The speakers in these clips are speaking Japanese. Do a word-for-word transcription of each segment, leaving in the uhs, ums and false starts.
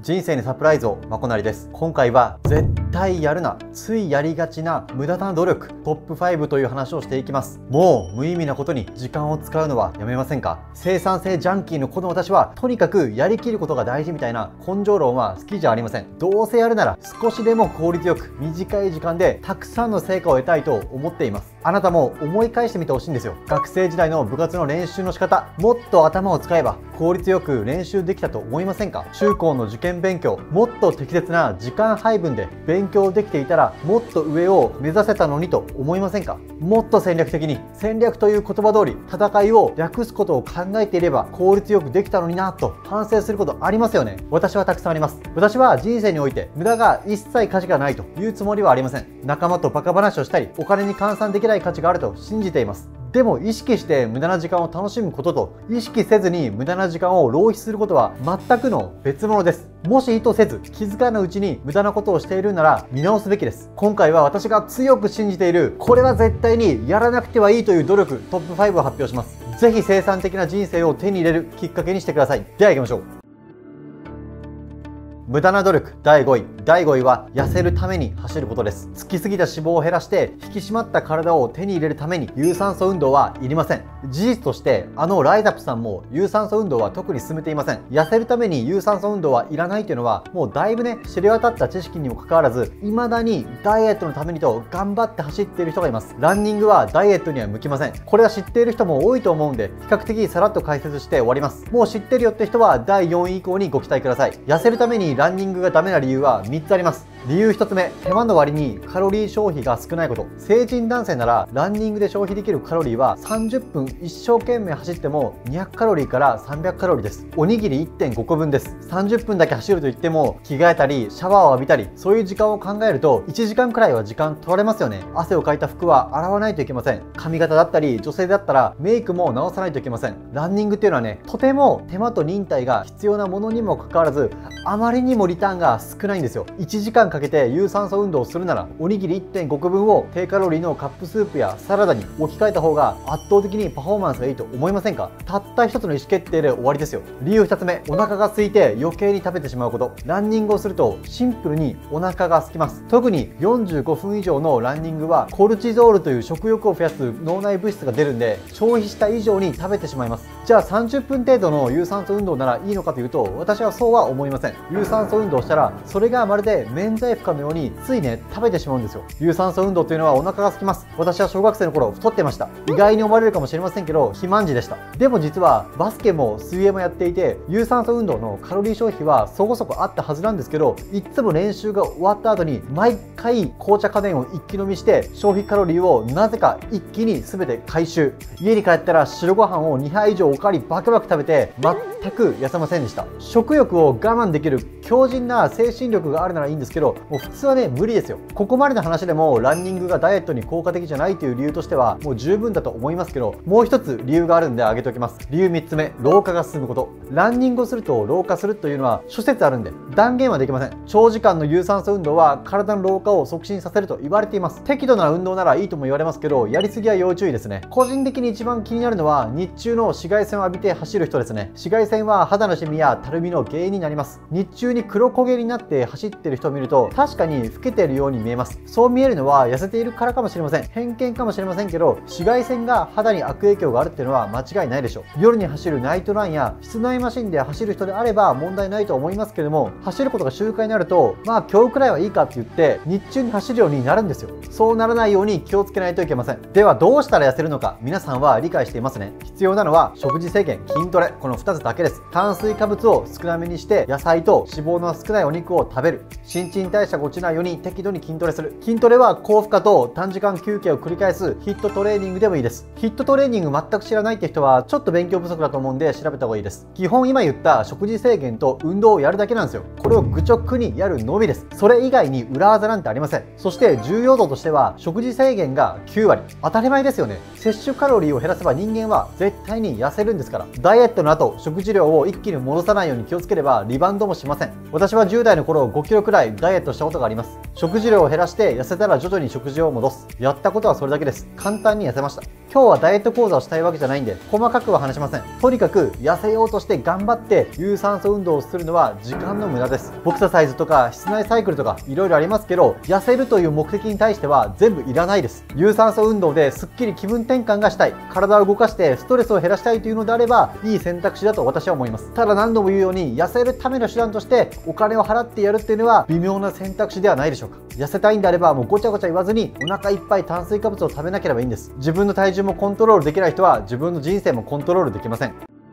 人生にサプライズをまこなりです。今回は絶対やるな、ついやりがちな無駄な努力トップファイブという話をしていきます。もう無意味なことに時間を使うのはやめませんか？生産性ジャンキーのこの私はとにかくやりきることが大事みたいな根性論は好きじゃありません。どうせやるなら少しでも効率よく短い時間でたくさんの成果を得たいと思っています。あなたも思い返してみてほしいんですよ。学生時代の部活の練習の仕方、もっと頭を使えば効率よく練習できたと思いませんか？中高の受験勉強、もっと適切な時間配分で勉強できていたらもっと上を目指せたのにと思いませんか？もっと戦略的に、戦略という言葉通り戦いを略すことを考えていれば効率よくできたのになと反省することありますよね。私はたくさんあります。私は人生において無駄が一切価値がないというつもりはありません。仲間とバカ話をしたりお金に換算できない価値があると信じています。でも意識して無駄な時間を楽しむことと意識せずに無駄な時間を浪費することは全くの別物です。もし意図せず気づかぬうちに無駄なことをしているなら見直すべきです。今回は私が強く信じているこれは絶対にやらなくてはいいという努力トップファイブを発表します。ぜひ生産的な人生を手に入れるきっかけにしてください。では行きましょう。無駄な努力だいごい。だいごいは痩せるために走ることです。つきすぎた脂肪を減らして引き締まった体を手に入れるために有酸素運動はいりません。事実としてあのライザップさんも有酸素運動は特に進めていません。痩せるために有酸素運動はいらないというのはもうだいぶね知れ渡った知識にもかかわらず未だにダイエットのためにと頑張って走っている人がいます。ランニングはダイエットには向きません。これは知っている人も多いと思うんで比較的さらっと解説して終わります。もう知ってるよって人はだいよんい以降にご期待ください。痩せるためにランニングがダメな理由はみっつあります。理由ひとつめ、手間の割にカロリー消費が少ないこと。成人男性ならランニングで消費できるカロリーはさんじゅっぷん一生懸命走ってもにひゃくカロリーからさんびゃくカロリーです。おにぎり いってんごこぶんです。さんじゅっぷんだけ走るといっても着替えたりシャワーを浴びたりそういう時間を考えるといちじかんくらいは時間取られますよね。汗をかいた服は洗わないといけません。髪型だったり女性だったらメイクも直さないといけません。ランニングっていうのはねとても手間と忍耐が必要なものにもかかわらずあまりにもリターンが少ないんですよ。いちじかんかけて有酸素運動をするならおにぎり いってんごこぶんを低カロリーのカップスープやサラダに置き換えた方が圧倒的にパフォーマンスがいいと思いませんか？たった一つの意思決定で終わりですよ。理由ふたつめ、お腹が空いて余計に食べてしまうこと。ランニングをするとシンプルにお腹が空きます。特によんじゅうごふん以上のランニングはコルチゾールという食欲を増やす脳内物質が出るんで消費した以上に食べてしまいます。じゃあさんじゅっぷん程度の有酸素運動ならいいのかというと私はそうは思いません。有酸素運動したらそれがまるで免罪符かのようについね食べてしまうんですよ。有酸素運動というのはお腹が空きます。私は小学生の頃太ってました。意外に思われるかもしれませんけど肥満児でした。でも実はバスケも水泳もやっていて有酸素運動のカロリー消費はそこそこあったはずなんですけどいつも練習が終わった後に毎回紅茶家電を一気飲みして消費カロリーをなぜか一気に全て回収。家に帰ったら白ご飯をにはい以上おかわりバクバク食べて全く痩せませんでした。食欲を我慢できる強靭な精神力があるならいいんですけどもう普通はね無理ですよ。ここまでの話でもランニングがダイエットに効果的じゃないという理由としてはもう十分だと思いますけどもう一つ理由があるんで挙げておきます。理由みっつめ、老化が進むこと。ランニングをすると老化するというのは諸説あるんで断言はできません。長時間の有酸素運動は体の老化を促進させると言われています。適度な運動ならいいとも言われますけどやりすぎは要注意ですね。個人的に一番気になるのは日中の紫外線を浴びて走る人ですね。紫外線は肌のシミやたるみの原因になります。日中に黒焦げになって走っている人を見ると確かに老けているように見えます。そう見えるのは痩せているからかもしれません。偏見かもしれませんけど紫外線が肌に悪影響があるっていうのは間違いないでしょう。夜に走るナイトランや室内マシンで走る人であれば問題ないと思いますけども走ることが習慣になるとまあ今日くらいはいいかって言って日中に走るようになるんですよ。そうならないように気をつけないといけません。ではどうしたら痩せるのか皆さんは理解していますね。必要なのは食事制限、筋トレ、このふたつだけです。炭水化物を少なめにして野菜と脂肪の少ないお肉を食べる。新陳代謝が落ちないように適度に筋トレする。筋トレは高負荷と短時間休憩を繰り返すヒットトレーニングでもいいです。ヒットトレーニング全く知らないって人はちょっと勉強不足だと思うんで調べた方がいいです。基本今言った食事制限と運動をやるだけなんですよ。これを愚直にやるのみです。それ以外に裏技なんてありません。そして重要度としては食事制限がきゅうわり。当たり前ですよね。摂取カロリーを減らせば人間は絶対に痩せるんですから。ダイエットの後食事量を一気に戻さないように気をつければリバウンドもしません。私はじゅう代の頃ごキロくらいダイエットしたことがあります。食事量を減らして痩せたら徐々に食事を戻す。やったことはそれだけです。簡単に痩せました。今日はダイエット講座をしたいわけじゃないんで細かくは話しません。とにかく痩せようとして頑張って有酸素運動をするのは時間の無駄です。ボクササイズとか室内サイクルとかいろいろありますけど、痩せるという目的に対しては全部いらないです。有酸素運動ですっきり気分転換がしたい、体を動かしてストレスを減らしたいというのであればいい選択肢だと私は思います。ただ何度も言うように痩せるための手段としてお金を払ってやるっていうのは微妙な選択肢ではないでしょうか。痩せたいんであればもうごちゃごちゃ言わずにお腹いっぱい炭水化物を食べなければいいんです。自分の体重もコントロールできない人は自分の人生もコントロールできません。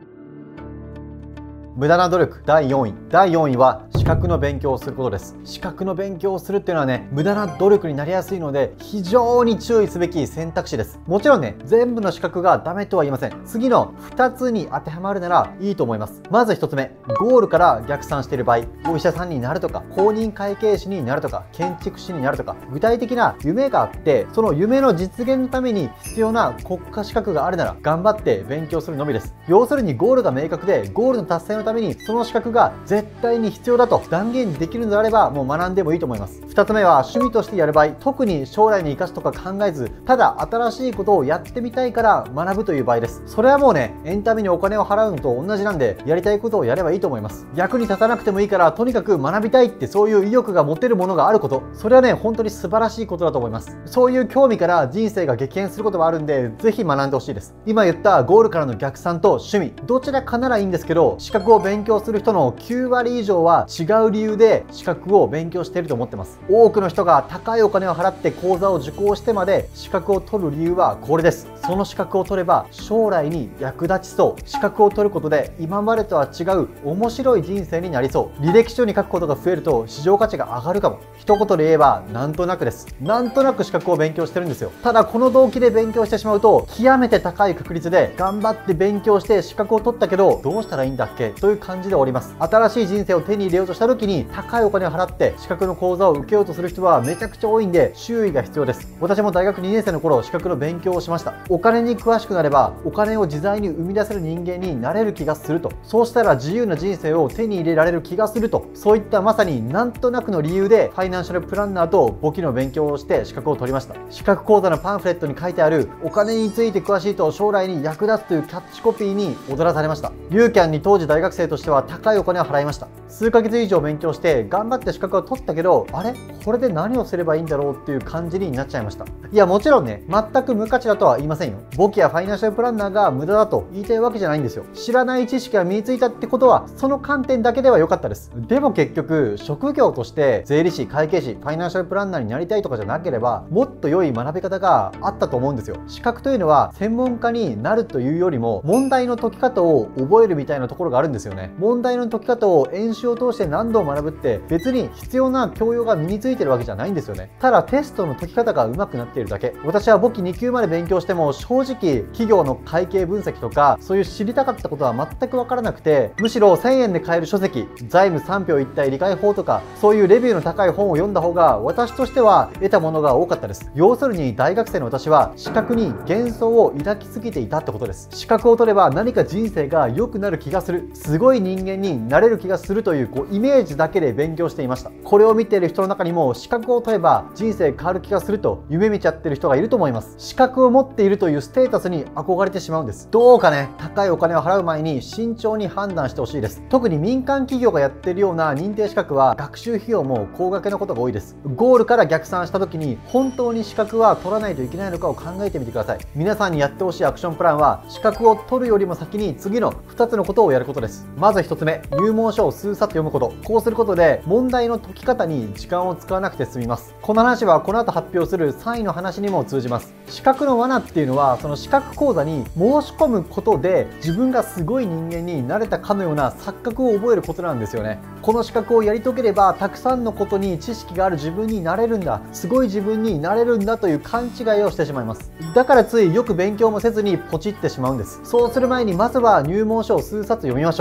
無駄な努力だいよんい。だいよんいは資格の勉強をすることです。資格の勉強をするっていうのはね、無駄な努力になりやすいので非常に注意すべき選択肢です。もちろんね、全部の資格がダメとは言いません。次のふたつに当てはまるならいいと思います。まずひとつめ、ゴールから逆算している場合、お医者さんになるとか公認会計士になるとか建築士になるとか具体的な夢があって、その夢の実現のために必要な国家資格があるなら頑張って勉強するのみです。要するにゴールが明確でゴールの達成のためにその資格が絶対に必要だと断言できるのであればもう学んでもいいと思います。ふたつめは趣味としてやる場合、特に将来に生かすとか考えず、ただ新しいことをやってみたいから学ぶという場合です。それはもうね、エンタメにお金を払うのと同じなんで、やりたいことをやればいいと思います。役に立たなくてもいいからとにかく学びたいってそういう意欲が持てるものがあること、それはね本当に素晴らしいことだと思います。そういう興味から人生が激変することはあるんで、ぜひ学んでほしいです。今言ったゴールからの逆算と趣味、どちらかならいいんですけど、資格を勉強する人のきゅうわり以上は違う理由で資格を勉強していると思ってます。多くの人が高いお金を払って講座を受講してまで資格を取る理由はこれです。その資格を取れば将来に役立ちそう。資格を取ることで今までとは違う面白い人生になりそう。履歴書に書くことが増えると市場価値が上がるかも。一言で言えばなんとなくです。なんとなく資格を勉強してるんですよ。ただこの動機で勉強してしまうと極めて高い確率で頑張って勉強して資格を取ったけどどうしたらいいんだっけという感じでおります。新しい人生を手に入れようとした時に高いお金を払って資格の講座を受けようとする人はめちゃくちゃ多いんで注意が必要です。私も大学にねん生の頃資格の勉強をしました。お金に詳しくなればお金を自在に生み出せる人間になれる気がすると、そうしたら自由な人生を手に入れられる気がすると、そういったまさになんとなくの理由でファイナンシャルプランナーと簿記の勉強をして資格を取りました。資格講座のパンフレットに書いてあるお金について詳しいと将来に役立つというキャッチコピーに踊らされました。ユーキャンに当時大学生としては高いお金を払いました。数ヶ月以上勉強して頑張って資格を取ったけど、あれこれで何をすればいいんだろうっていう感じになっちゃいました。いやもちろんね、全く無価値だとは言いませんよ。簿記やファイナンシャルプランナーが無駄だと言いたいわけじゃないんですよ。知らない知識が身についたってことはその観点だけでは良かったです。でも結局職業として税理士、会計士、ファイナンシャルプランナーになりたいとかじゃなければもっと良い学び方があったと思うんですよ。資格というのは専門家になるというよりも問題の解き方を覚えるみたいなところがあるんですよね。問題の解き方を演習を通して何度も学ぶって別に必要な教養が身についてるわけじゃないんですよね。ただテストの解き方が上手くなっているだけ。私は簿記に級まで勉強しても正直企業の会計分析とかそういう知りたかったことは全く分からなくて、むしろせんえんで買える書籍、財務さん票一体理解法とかそういうレビューの高い本を読んだ方が私としては得たものが多かったです。要するに大学生の私は資格に幻想を抱きすぎていたってことです。資格を取れば何か人生が良くなる気がする、すごい人間になれる気がするというこうイメージだけで勉強していました。これを見ている人の中にも資格を取れば人生変わる気がすると夢見ちゃってる人がいると思います。資格を持っているというステータスに憧れてしまうんです。どうかね、高いお金を払う前に慎重に判断してほしいです。特に民間企業がやっているような認定資格は学習費用も高額なことが多いです。ゴールから逆算した時に本当に資格は取らないといけないのかを考えてみてください。皆さんにやってほしいアクションプランは資格を取るよりも先に次のふたつのことをやることです。まずひとつめ、入門書を数冊読むこと。こうすることで問題の解き方に時間を使わなくて済みます。この話はこの後発表するさんいの話にも通じます。資格の罠っていうのはその資格講座に申し込むことで自分がすごい人間になれたかのような錯覚を覚えることなんですよね。この資格をやり遂げればたくさんのことに知識がある自分になれるんだ、すごい自分になれるんだという勘違いをしてしまいます。だからついよく勉強もせずにポチってしまうんです。そうする前にまずは入門書を数冊読みましょ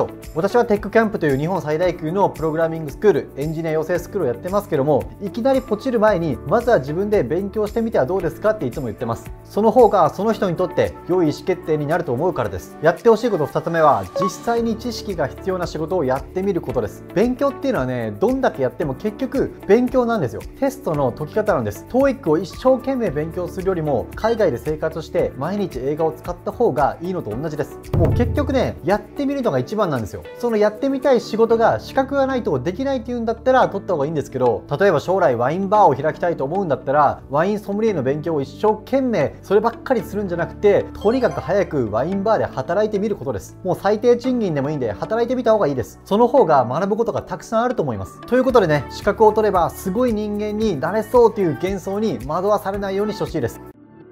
ょう。私はテックキャンプという日本最大級のプログラミングスクール、エンジニア養成スクールをやってますけども、いきなりポチる前にまずは自分で勉強してみてはどうですかっていつも言ってます。その方がその人にとって良い意思決定になると思うからです。やってほしいことふたつめは、実際に知識が必要な仕事をやってみることです。勉強っていうのはね、どんだけやっても結局勉強なんですよ。テストの解き方なんです。 トーイック を一生懸命勉強するよりも、海外で生活して毎日映画を使った方がいいのと同じです。もう結局ね、やってみるのが一番なんですよ。そのやってみたい仕事が資格がないとできないっていうんだったら取った方がいいんですけど、例えば将来ワインバーを開きたいと思うんだったら、ワインソムリエの勉強を一生懸命そればっかりするんじゃなくて、とにかく早くワインバーで働いてみることです。もう最低賃金でもいいんで働いてみた方がいいです。その方が学ぶことがたくさんあると思います。ということでね、資格を取ればすごい人間になれそうという幻想に惑わされないようにしてほしいです。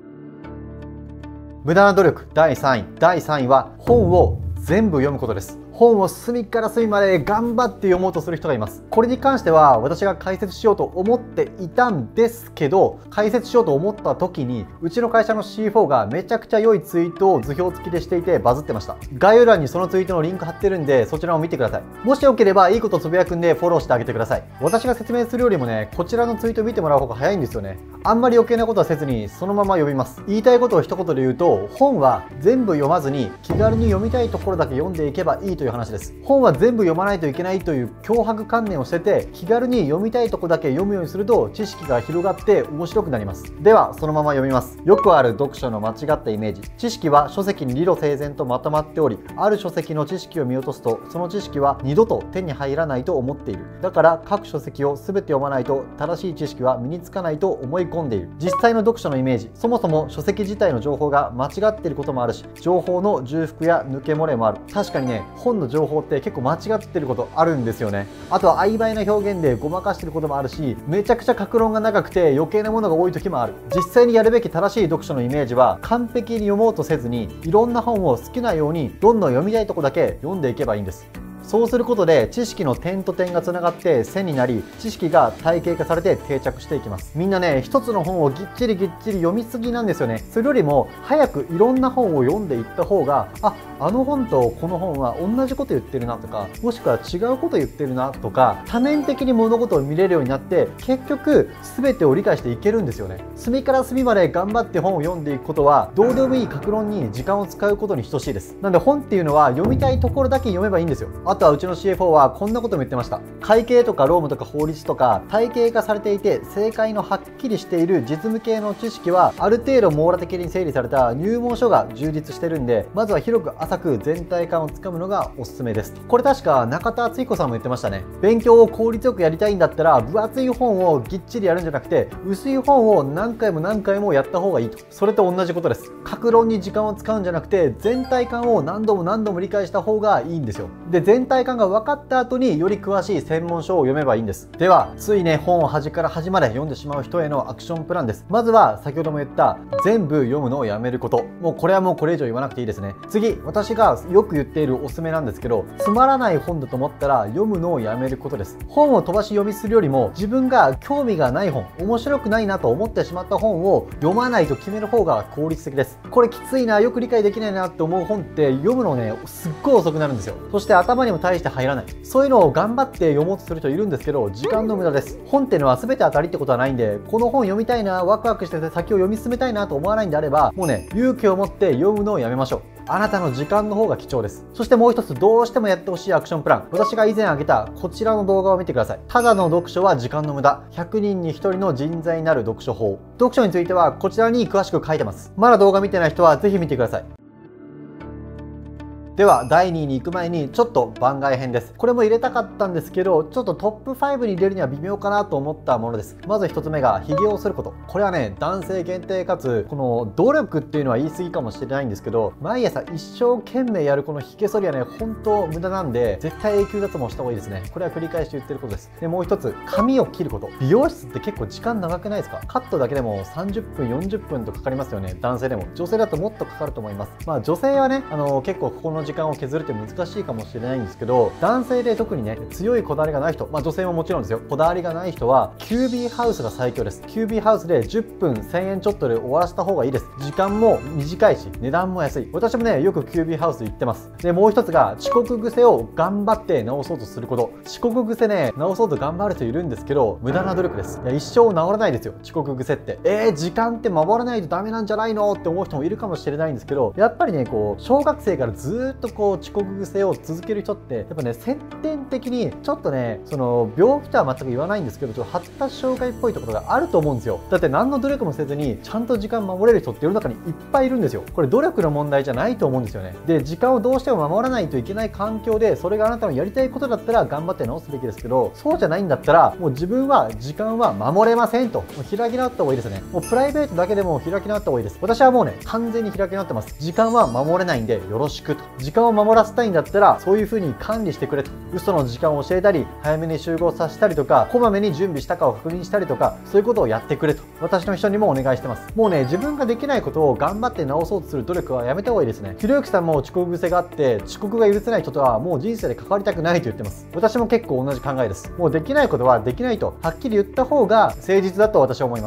無駄な努力だいさんい。だいさんいは本を全部読むことです。本を隅から隅まで頑張って読もうとする人がいます。これに関しては私が解説しようと思っていたんですけど、解説しようと思った時にうちの会社の シーフォー がめちゃくちゃ良いツイートを図表付きでしていてバズってました。概要欄にそのツイートのリンク貼ってるんで、そちらを見てください。もしよければいいことつぶやくんでフォローしてあげてください。私が説明するよりもね、こちらのツイート見てもらう方が早いんですよね。あんまり余計なことはせずにそのまま読みます。言いたいことを一言で言うと、本は全部読まずに気軽に読みたいところだけ読んでいけばいいという話です。本は全部読まないといけないという強迫観念を捨てて、気軽に読みたいとこだけ読むようにすると知識が広がって面白くなります。ではそのまま読みます。よくある読書の間違ったイメージ。知識は書籍に理路整然とまとまっており、ある書籍の知識を見落とすとその知識は二度と手に入らないと思っている。だから各書籍を全て読まないと正しい知識は身につかないと思い込んでいる。実際の読書のイメージ。そもそも書籍自体の情報が間違っていることもあるし、情報の重複や抜け漏れもある。確かにね、本の情報って結構間違ってることあるんですよね。あとは曖昧な表現でごまかしてることもあるし、めちゃくちゃ格論が長くて余計なものが多い時もある。実際にやるべき正しい読書のイメージは、完璧に読もうとせずにいろんな本を好きなようにどんどん読みたいとこだけ読んでいけばいいんです。そうすることで知識の点と点がつながって線になり、知識が体系化されて定着していきます。みんなね、一つの本をぎっちりぎっちり読みすぎなんですよね。それよりも早くいろんな本を読んでいった方が、あ、あの本とこの本は同じこと言ってるなとか、もしくは違うこと言ってるなとか、多面的に物事を見れるようになって、結局全てを理解していけるんですよね。隅から隅まで頑張って本を読んでいくことは、どうでもいい格論に時間を使うことに等しいです。なんで本っていうのは読みたいところだけ読めばいいんですよ。あとはうちの シーエフオー はこんなことも言ってました。会計とか労務とか法律とか体系化されていて正解のはっきりしている実務系の知識は、ある程度網羅的に整理された入門書が充実してるんで、まずは広く浅く全体感をつかむのがおすすめです。これ確か中田敦彦さんも言ってましたね。勉強を効率よくやりたいんだったら、分厚い本をぎっちりやるんじゃなくて、薄い本を何回も何回もやった方がいいと。それと同じことです。格論に時間を使うんじゃなくて、全体感を何度も何度も理解した方がいいんですよ。で、全体感が分かった後により詳しい専門書を読めばいいんです。では、ついね、本を端から端まで読んでしまう人へのアクションプランです。まずは先ほども言った全部読むのをやめること。もうこれはもうこれ以上言わなくていいですね。次、私がよく言っているおすすめなんですけど、つまらない本だと思ったら読むのをやめることです。本を飛ばし読みするよりも、自分が興味がない本、面白くないなと思ってしまった本を読まないと決める方が効率的です。これきついな、よく理解できないなって思う本って読むのね、すっごい遅くなるんですよ。そして頭にも大して入らない。そういうのを頑張って読もうとする人いるんですけど、時間の無駄です。本っていうのは全て当たりってことはないんで、この本読みたいな、ワクワクしてて先を読み進めたいなと思わないんであれば、もうね、勇気を持って読むのをやめましょう。あなたの時間の方が貴重です。そしてもう一つ、どうしてもやってほしいアクションプラン。私が以前挙げたこちらの動画を見てください。ただの読書は時間の無駄。ひゃくにんにひとりの人材になる読書法。読書についてはこちらに詳しく書いてます。まだ動画見てない人はぜひ見てください。ではだいにいに行く前にちょっと番外編です。これも入れたかったんですけど、ちょっとトップごに入れるには微妙かなと思ったものです。まずひとつめが髭を剃ること。これはね、男性限定かつ、この努力っていうのは言い過ぎかもしれないんですけど、毎朝一生懸命やるこの髭剃りはね、本当無駄なんで、絶対永久脱毛した方がいいですね。これは繰り返し言ってることです。で、もう一つ、髪を切ること。美容室って結構時間長くないですか？カットだけでもさんじゅっぷん、よんじゅっぷんとかかりますよね。男性でも。女性だともっとかかると思います。まあ女性はね、あの結構ここの時時間を削るって難しいかもしれないんですけど、男性で特にね強いこだわりがない人、まあ女性ももちろんですよ、こだわりがない人はキュービーハウスが最強です。キュービーハウスでじゅっぷんせんえんちょっとで終わらせた方がいいです。時間も短いし値段も安い。私もねよくキュービーハウス行ってます。でもう一つが遅刻癖を頑張って直そうとすること。遅刻癖ね直そうと頑張る人いるんですけど、無駄な努力です。いや一生治らないですよ、遅刻癖って。えー、時間って守らないとダメなんじゃないのって思う人もいるかもしれないんですけど、やっぱりねこう小学生からずーっとこう遅刻癖を続ける人ってやっぱね先天的にちょっとねその病気とは全く言わないんですけど、ちょっと発達障害っぽいところがあると思うんですよ。だって何の努力もせずにちゃんと時間守れる人って世の中にいっぱいいるんですよ。これ努力の問題じゃないと思うんですよね。で時間をどうしても守らないといけない環境で、それがあなたのやりたいことだったら頑張って直すべきですけど、そうじゃないんだったらもう自分は時間は守れませんと、もう開き直った方がいいですね。もうプライベートだけでも開き直った方がいいです。私はもうね完全に開き直ってます。時間は守れないんでよろしくと。時間を守らせたいんだったらそういう風に管理してくれと。嘘の時間を教えたり、早めに集合させたりとか、こまめに準備したかを確認したりとか、そういうことをやってくれと私の人にもお願いしてます。もうね自分ができないことを頑張って直そうとする努力はやめた方がいいですね。ひろゆきさんも遅刻癖があって、遅刻が許せない人とはもう人生で関わりたくないと言ってます。私も結構同じ考えです。もうできないことはできないとはっきり言った方が誠実だと私は思います。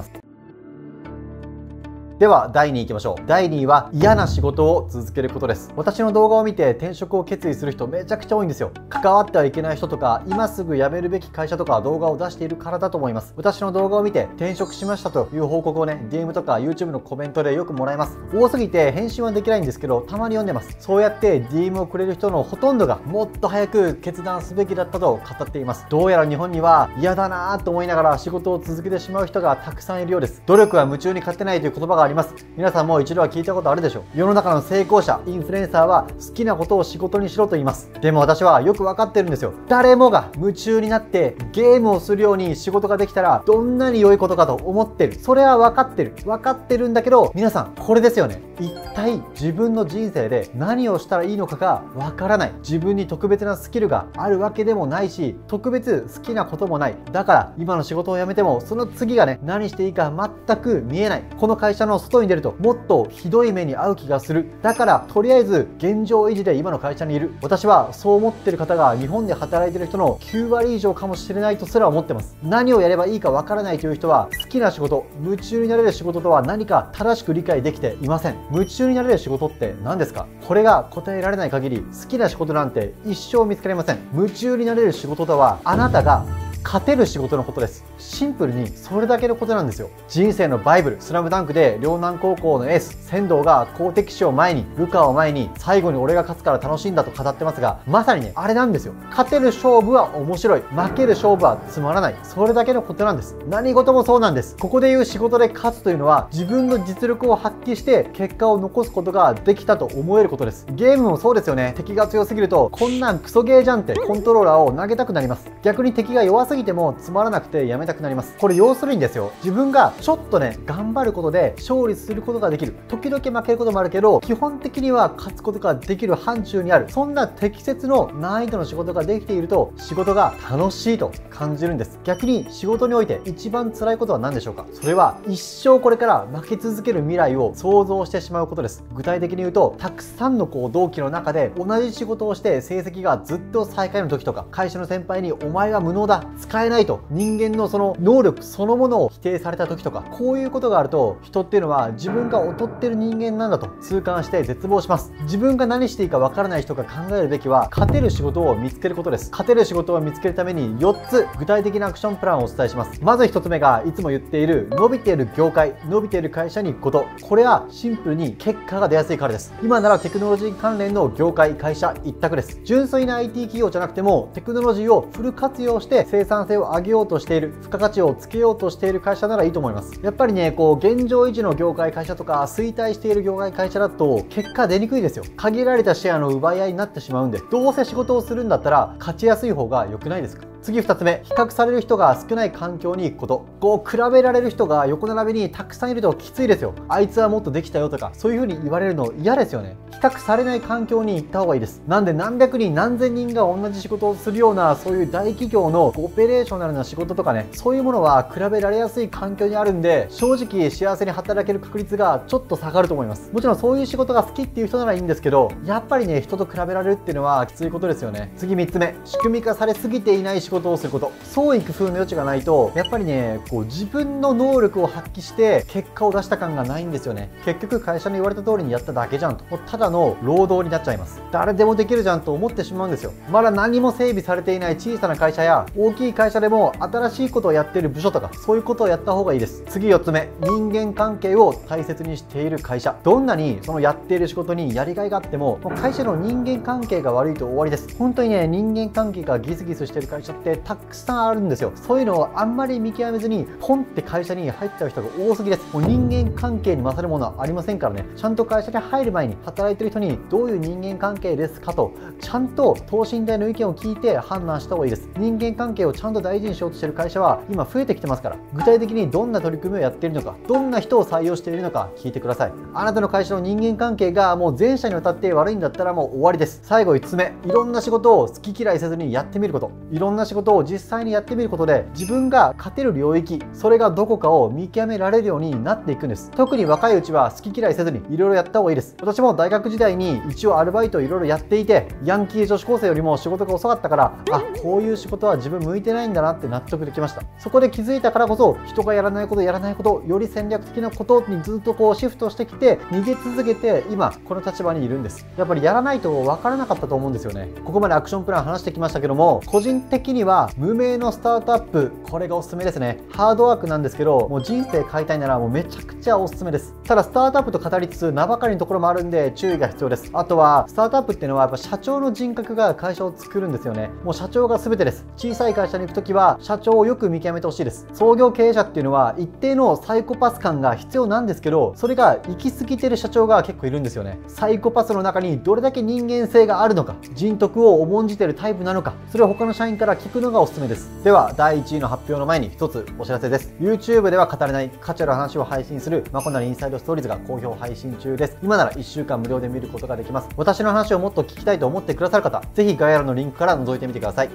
ではだいにいきましょう。だいにいは嫌な仕事を続けることです。私の動画を見て転職を決意する人めちゃくちゃ多いんですよ。関わってはいけない人とか今すぐ辞めるべき会社とか動画を出しているからだと思います。私の動画を見て転職しましたという報告をね ディーエム とか YouTube のコメントでよくもらいます。多すぎて返信はできないんですけど、たまに読んでます。そうやって ディーエム をくれる人のほとんどがもっと早く決断すべきだったと語っています。どうやら日本には嫌だなぁと思いながら仕事を続けてしまう人がたくさんいるようです。努力は夢中に勝てないという言葉があります。皆さんも一度は聞いたことあるでしょう。世の中の成功者、インフルエンサーは好きなことを仕事にしろと言います。でも私はよく分かってるんですよ。誰もが夢中になってゲームをするように仕事ができたらどんなに良いことかと思ってる。それは分かってる。分かってるんだけど、皆さんこれですよね。一体自分の人生で何をしたらいいのかが分からない。自分に特別なスキルがあるわけでもないし、特別好きなこともない。だから今の仕事を辞めてもその次がね何していいか全く見えない。この会社の外に出るともっとひどい目に遭う気がする。だからとりあえず現状維持で今の会社にいる。私はそう思ってる方が日本で働いてる人のきゅうわり以上かもしれないとすら思ってます。何をやればいいかわからないという人は好きな仕事、夢中になれる仕事とは何か正しく理解できていません。夢中になれる仕事って何ですか？これが答えられない限り好きな仕事なんて一生見つかりません。夢中になれる仕事とはあなたが勝てる仕事のことです。シンプルにそれだけのことなんですよ。人生のバイブル、スラムダンクで陵南高校のエース、仙道が好敵手を前に、ルカを前に、最後に俺が勝つから楽しいんだと語ってますが、まさにね、あれなんですよ。勝てる勝負は面白い。負ける勝負はつまらない。それだけのことなんです。何事もそうなんです。ここで言う仕事で勝つというのは、自分の実力を発揮して結果を残すことができたと思えることです。ゲームもそうですよね。敵が強すぎると、こんなんクソゲーじゃんってコントローラーを投げたくなります。逆に敵が弱すぎてもつまらなくてやめたくなります。これ要するにですよ、自分がちょっとね頑張ることで勝利することができる。時々負けることもあるけど、基本的には勝つことができる範疇にある。そんな適切の難易度の仕事ができていると仕事が楽しいと感じるんです。逆に仕事において一番辛いことは何でしょうか？それは一生これから負け続ける未来を想像してしまうことです。具体的に言うと、たくさんのこう同期の中で同じ仕事をして成績がずっと最下位の時とか、会社の先輩にお前は無能だ、使えないと人間のその能力そのものを否定された時とか、こういうことがあると人っていうのは自分が劣ってる人間なんだと痛感して絶望します。自分が何していいかわからない人が考えるべきは、勝てる仕事を見つけることです。勝てる仕事を見つけるためによっつ具体的なアクションプランをお伝えします。まずひとつめがいつも言っている伸びている業界、伸びている会社に行くこと。これはシンプルに結果が出やすいからです。今ならテクノロジー関連の業界、会社一択です。純粋な アイティー 企業じゃなくてもテクノロジーをフル活用して生産性を上げようとしている、付加価値をつけようとしている会社ならいいと思います。やっぱりね、こう現状維持の業界会社とか衰退している業界会社だと結果出にくいですよ。限られたシェアの奪い合いになってしまうんで、どうせ仕事をするんだったら勝ちやすい方が良くないですか？次ふたつめ、比較される人が少ない環境に行くこと。こう比べられる人が横並びにたくさんいるときついですよ。あいつはもっとできたよとか、そういう風に言われるの嫌ですよね。比較されない環境に行った方がいいです。なんで何百人何千人が同じ仕事をするような、そういう大企業のオペレーショナルな仕事とかね、そういうものは比べられやすい環境にあるんで、正直幸せに働ける確率がちょっと下がると思います。もちろんそういう仕事が好きっていう人ならいいんですけど、やっぱりね、人と比べられるっていうのはきついことですよね。次みっつめ、仕組み化されすぎていない仕事をすること。創意工夫の余地がないと、やっぱりね、こう自分の能力を発揮して結果を出した感がないんですよね。結局会社の言われた通りにやっただけじゃんと、もうただの労働になっちゃいます。誰でもできるじゃんと思ってしまうんですよ。まだ何も整備されていない小さな会社や大きい会社でも新しいことをやっている部署とか、そういうことをやった方がいいです。次よっつめ、人間関係を大切にしている会社。どんなにそのやっている仕事にやりがいがあっても、会社の人間関係が悪いと終わりです。本当にね、人間関係がギスギスしている会社ってたくさんあるんですよ。そういうのをあんまり見極めずにポンって会社に入っちゃう人が多すぎです。もう人間関係に勝るものはありませんからね。ちゃんと会社に入る前に働いてる人にどういう人間関係ですかと、ちゃんと等身大の意見を聞いて判断した方がいいです。人間関係をちゃんと大事にしようとしている会社は今増えてきてますから、具体的にどんな取り組みをやっているのか、どんな人を採用しているのか聞いてください。あなたの会社の人間関係がもう全社にわたって悪いんだったらもう終わりです。最後いつつめ、いろんな仕事を好き嫌いせずにやってみること。いろんな仕事を実際にやってみることで、自分が勝てる領域、それがどこかを見極められるようになっていくんです。特に若いうちは好き嫌いせずにいろいろやった方がいいです。私も大学時代に一応アルバイトをいろいろやっていて、ヤンキー女子高生よりも仕事が遅かったから、あ、こういう仕事は自分向いてないんだなって納得できました。そこで気づいたからこそ、人がやらないことやらないこと、より戦略的なことにずっとこうシフトしてきて、逃げ続けて今この立場にいるんです。やっぱりやらないと分からなかったと思うんですよね。ここまでアクションプラン話してきましたけども、個人的には無名のスタートアップ、これがおすすめですね。ハードワークなんですけど、もう人生変えたいならもうめちゃくちゃおすすめです。ただスタートアップと語りつつ名ばかりのところもあるんで注意が必要です。あとはスタートアップっていうのはやっぱ社長の人格が会社を作るんですよね。もう社長が全てです。小さい会社に行くときは社長をよく見極めてほしいです。創業経営者っていうのは一定のサイコパス感が必要なんですけど、それが行き過ぎてる社長が結構いるんですよね。サイコパスの中にどれだけ人間性があるのか、人徳を重んじてるタイプなのか、それを他の社員から聞くのがおすすめです。ではだいいちいの発表の前に一つお知らせです。 YouTube では語れない価値ある話を配信するまこなりインサイドストーリーズが好評配信中です。今ならいっしゅうかん無料で見ることができます。私の話をもっと聞きたいと思ってくださる方、ぜひ概要欄のリンクから覗いてみてください。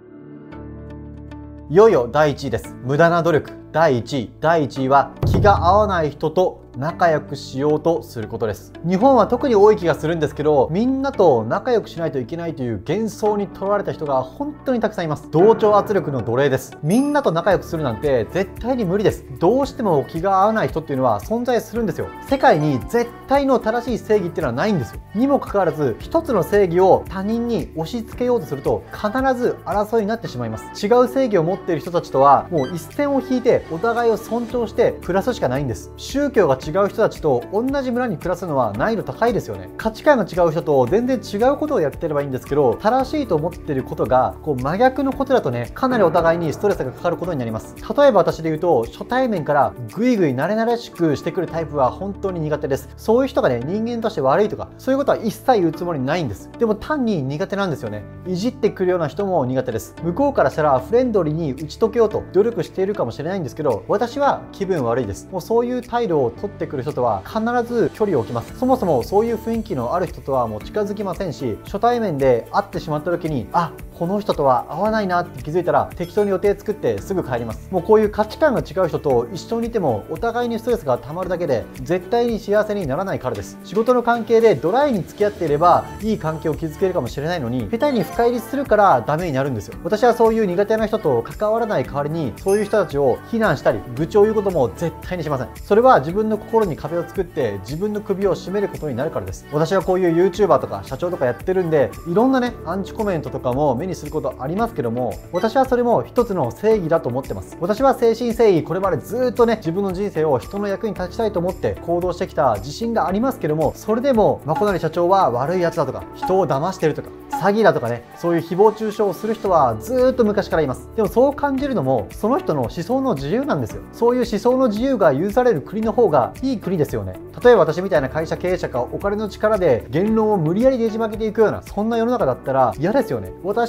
いよいよだいいちいです。無駄な努力。だいいちい。だいいちいは気が合わない人と仲良くしようとすることです。日本は特に多い気がするんですけど、みんなと仲良くしないといけないという幻想にとらわれた人が本当にたくさんいます。同調圧力の奴隷です。みんなと仲良くするなんて絶対に無理です。どうしても気が合わない人っていうのは存在するんですよ。世界に絶対の正しい正義っていうのはないんですよ。にもかかわらず一つの正義を他人に押し付けようとすると必ず争いになってしまいます。違う正義を持っている人たちとはもう一線を引いてお互いを尊重して暮らすしかないんです。宗教が違う人たちと同じ村に暮らすのは難易度高いですよね。価値観が違う人と全然違うことをやってればいいんですけど、正しいと思っていることがこう真逆のことだとね、かなりお互いにストレスがかかることになります。例えば私で言うと、初対面からグイグイ慣れ慣れしくしてくるタイプは本当に苦手です。そういう人がね、人間として悪いとかそういうことは一切言うつもりないんです。でも単に苦手なんですよね。いじってくるような人も苦手です。向こうからしたらフレンドリーに打ち解けようと努力しているかもしれないんですけど、私は気分悪いです。もうそういう態度を取ってくる人とは必ず距離を置きます。そもそもそういう雰囲気のある人とはもう近づきませんし、初対面で会ってしまった時に、あ、この人とは合わないなって気づいたら適当に予定作ってすぐ帰ります。もうこういう価値観が違う人と一緒にいてもお互いにストレスが溜まるだけで絶対に幸せにならないからです。仕事の関係でドライに付き合っていればいい関係を築けるかもしれないのに、下手に深入りするからダメになるんですよ。私はそういう苦手な人と関わらない代わりに、そういう人たちを非難したり愚痴を言うことも絶対にしません。それは自分の心に壁を作って自分の首を絞めることになるからです。私はこういう YouTuber とか社長とかやってるんで、いろんなねアンチコメントとかも目にすることありますけども、私はそれも一つの正義だと思ってます。私は誠心誠意これまでずっとね自分の人生を人の役に立ちたいと思って行動してきた自信がありますけども、それでもまこなり社長は悪いやつだとか人を騙してるとか詐欺だとかね、そういう誹謗中傷をする人はずっと昔からいます。でもそう感じるのもその人の思想の自由なんですよ。そういう思想の自由が許される国の方がいい国ですよね。例えば私みたいな会社経営者がお金の力で言論を無理やりねじ曲げていくようなそんな世の中だったら嫌ですよね。私と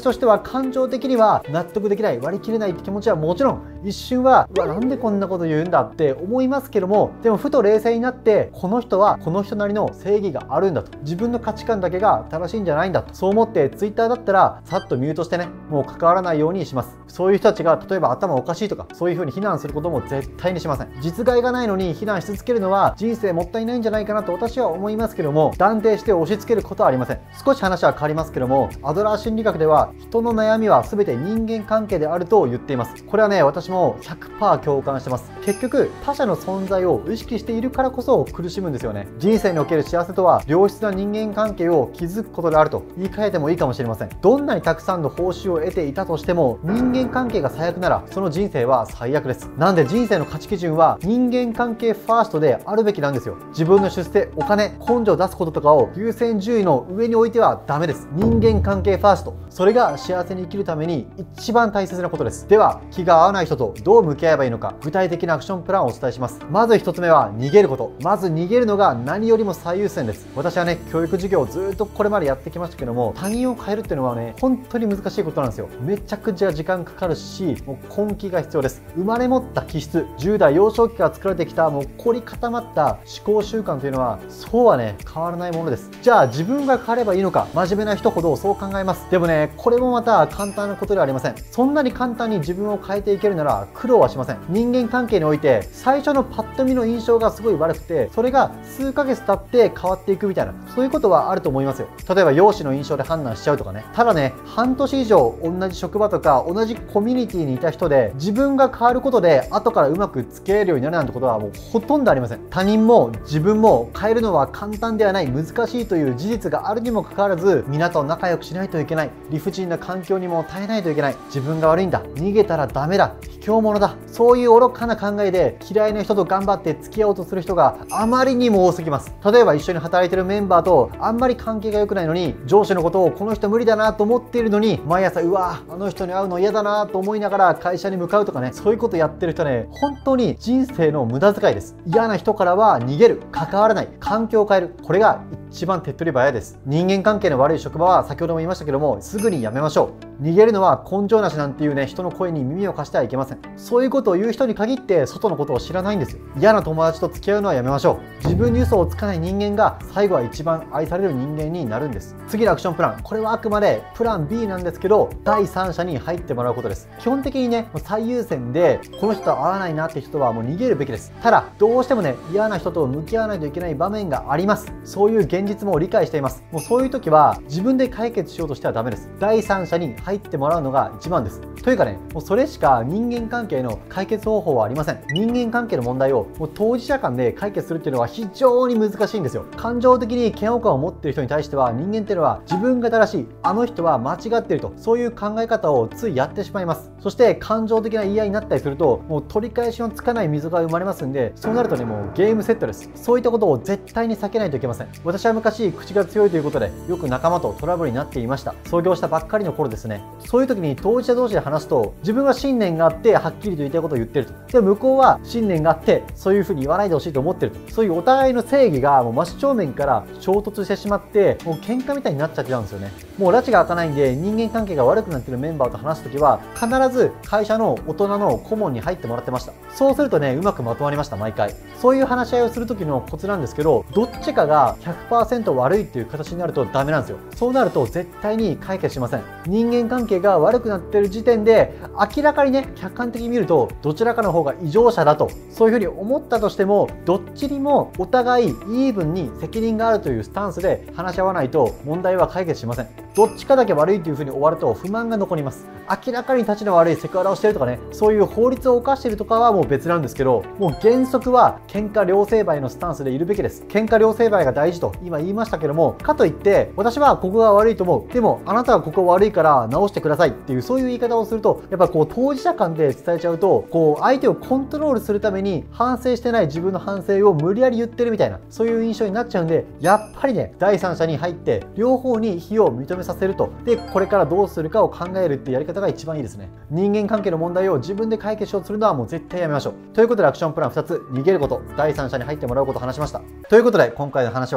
としては感情的には納得できない、割り切れないって気持ちはもちろん一瞬はうわなんでこんなこと言うんだって思いますけども、でもふと冷静になってこの人はこの人なりの正義があるんだと、自分の価値観だけが正しいんじゃないんだと、そう思って Twitter だったらさっとミュートしてね、もう関わらないようにします。そういう人たちが例えば頭おかしいとかそういう風に非難することも絶対にしません。実害がないのに非難し続けるのは人生もったいないんじゃないかなと私は思いますけども、断定して押し付けることはありません。少し話は変わりますけども、アドラー心理学では人の悩みは全て人間関係であると言っています。これはね、私も ひゃくパーセント 共感してます。結局他者の存在を意識しているからこそ苦しむんですよね。人生における幸せとは良質な人間関係を築くことであると言い換えてもいいかもしれません。どんなにたくさんの報酬を得ていたとしても人間関係が最悪ならその人生は最悪です。なんで人生の価値基準は人間関係ファーストであるべきなんですよ。自分の出世、お金、根性を出すこととかを優先順位の上に置いてはダメです。人間関係ファースト、それが幸せに生きるために一番大切なことです。では気が合わない人とどう向き合えばいいのか、具体的なアクションプランをお伝えします。まずひとつめは逃げること。まず逃げるのが何よりも最優先です。私はね、教育授業をずっとこれまでやってきましたけども、他人を変えるっていうのはね、本当に難しいことなんですよ。めちゃくちゃ時間かかるし、もう根気が必要です。生まれ持った気質、じゅう代幼少期から作られてきたもう凝り固まった思考習慣というのはそうはね変わらないものです。じゃあ自分が変わればいいのか、真面目な人ほどそう考えます。でもね、これもまた簡単なことではありません。そんなに簡単に自分を変えていけるなら苦労はしません。人間関係において最初のパッと見の印象がすごい悪くて、それが数ヶ月経って変わっていくみたいな、そういうことはあると思いますよ。例えば容姿の印象で判断しちゃうとかね。ただね、半年以上同じ職場とか同じコミュニティにいた人で自分が変わることで後からうまく付き合えるようになるなんてことはもうほとんどありません。他人も自分も変えるのは簡単ではない、難しいという事実があるにもかかわらず、皆と仲良くしないといけない、理不尽な環境にも耐えないといけない、自分が悪いんだ、逃げたらダメだ、卑怯者だ、そういう愚かな考えで嫌いな人と頑張って付き合おうとする人があまりにも多すぎます。例えば一緒に働いてるメンバーとあんまり関係が良くないのに、上司のことをこの人無理だなと思っているのに、毎朝うわあの人に会うの嫌だなと思いながら会社に向かうとかね、そういうことやってる人ね、本当に人生の無駄遣いです。嫌な人からは逃げる、関わらない、環境を変える、これが一番手っ取り早いです。人間関係の悪い職場は先ほども言いましたけども、すぐにやめましょう。逃げるのは根性なしなんていうね、人の声に耳を貸してはいけません。そういうことを言う人に限って外のことを知らないんですよ。嫌な友達と付き合うのはやめましょう。自分に嘘をつかない人間が最後は一番愛される人間になるんです。次のアクションプラン、これはあくまでプラン ビー なんですけど、第三者に入ってもらうことです。基本的にね、最優先でこの人と合わないなって人はもう逃げるべきです。ただどうしてもね、嫌な人と向き合わないといけない場面があります。そういう現実も理解しています。もうそういう時は自分で解決しようとしてはダメです。第三者に入ってもらうのが一番です。というかね、もうそれしか人間関係の解決方法はありません。人間関係の問題をもう当事者間で解決するっていうのは非常に難しいんですよ。感情的に嫌悪感を持っている人に対しては、人間っていうのは自分が正しい、あの人は間違っていると、そういう考え方をついやってしまいます。そして感情的な言い合いになったりすると、もう取り返しのつかない溝が生まれますんで、そうなるとね、もうゲームセットです。そういったことを絶対に避けないといけません。私は昔口が強いということでよく仲間とトラブルになっていました。創業したばっかりの頃ですね。そういう時に当事者同士で話すと、自分は信念があってはっきりと言いたいことを言ってると、で向こうは信念があってそういうふうに言わないでほしいと思ってると、そういうお互いの正義がもう真正面から衝突してしまって、もう喧嘩みたいになっちゃってたんですよね。もう拉致が開かないんで、人間関係が悪くなってるメンバーと話す時は必ず会社の大人の顧問に入ってもらってました。そうするとね、うまくまとまりました。毎回そういう話し合いをする時のコツなんですけど、どっちかが ひゃくパーセント 悪いっていう形になるとダメなんですよ。そうなると絶対に解決しません。人間関係が悪くなってる時点で明らかにね、客観的に見るとどちらかの方が異常者だと、そういうふうに思ったとしても、どっちにもお互いイーブンに責任があるというスタンスで話し合わないと問題は解決しません。どっちかだけ悪いというふうに終わると不満が残ります。明らかに立ちの悪いセクハラをしてるとかね、そういう法律を犯してるとかはもう別なんですけど、もう原則は喧嘩両成敗のスタンスでいるべきです。喧嘩両成敗が大事と今言いましたけども、かといって私はここが悪いと思う、でもあなたはここ悪いから直してくださいっていう、そういう言い方をすると、やっぱこう当事者間で伝えちゃうと、こう相手をコントロールするために反省してない自分の反省を無理やり言ってるみたいな、そういう印象になっちゃうんで、やっぱりね、第三者に入って両方に非を認めさせると、でこれからどうするかを考えるっていうやり方が一番いいですね。人間関係の問題を自分で解決しようとするのはもう絶対やめましょう。ということでアクションプランふたつ、逃げること、第三者に入ってもらうことを話しました。ということで今回の話はいかがだった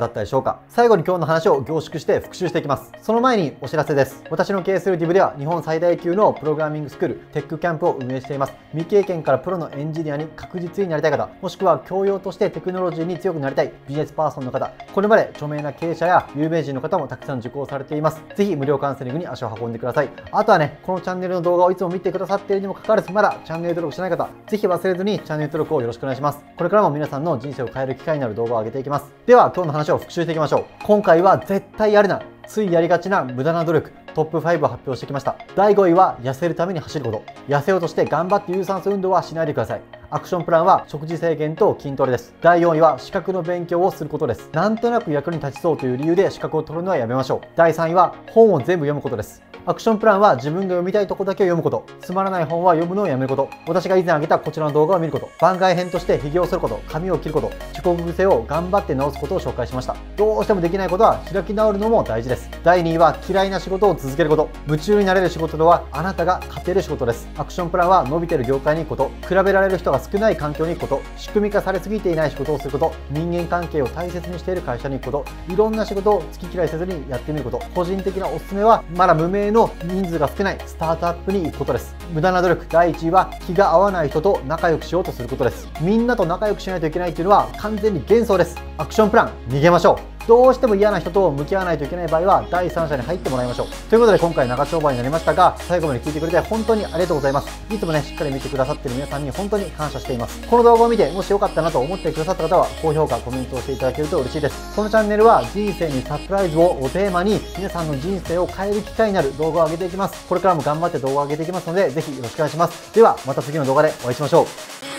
だったでしょうか。最後に今日の話を凝縮して復習していきます。その前にお知らせです。私の経営する ディブ では日本最大級のプログラミングスクールテックキャンプを運営しています。未経験からプロのエンジニアに確実になりたい方、もしくは教養としてテクノロジーに強くなりたいビジネスパーソンの方、これまで著名な経営者や有名人の方もたくさん受講されています。ぜひ無料カウンセリングに足を運んでください。あとはね、このチャンネルの動画をいつも見てくださっているにもかかわらず、まだチャンネル登録してない方、ぜひ忘れずにチャンネル登録をよろしくお願いします。これからも皆さんの人生を変える機会になる動画を上げていきます。では今日の話を復習していきましょう。今回は絶対やるな、ついやりがちな無駄な努力トップファイブを発表してきました。だいごいは痩せるために走ること。痩せようとして頑張って有酸素運動はしないでください。アクションプランは食事制限と筋トレです。だいよんいは資格の勉強をすることです。なんとなく役に立ちそうという理由で資格を取るのはやめましょう。だいさんいは本を全部読むことです。アクションプランは自分が読みたいとこだけを読むこと。つまらない本は読むのをやめること。私が以前挙げたこちらの動画を見ること。番外編として髭を剃ること、髪を切ること、遅刻癖を頑張って直すことを紹介しました。どうしてもできないことは開き直るのも大事です。だいにいは嫌いな仕事を続けること。夢中になれる仕事とはあなたが勝てる仕事です。アクションプランは伸びている業界に行くこと、比べられる人が少ない環境に行くこと、仕組み化されすぎていない仕事をすること、人間関係を大切にしている会社に行くこと、いろんな仕事を好き嫌いせずにやってみること。個人的なおすすめはまだ無名の人数が少ないスタートアップに行くことです。無駄な努力だいいちいは気が合わない人と仲良くしようとすることです。みんなと仲良くしないといけないというのは完全に幻想です。アクションプラン逃げましょう。どうしても嫌な人と向き合わないといけない場合は第三者に入ってもらいましょう。ということで今回長丁場になりましたが、最後まで聞いてくれて本当にありがとうございます。いつもねしっかり見てくださっている皆さんに本当に感謝しています。この動画を見てもし良かったなと思ってくださった方は高評価コメントをしていただけると嬉しいです。このチャンネルは人生にサプライズををテーマに皆さんの人生を変える機会になる動画を上げていきます。これからも頑張って動画を上げていきますのでぜひよろしくお願いします。ではまた次の動画でお会いしましょう。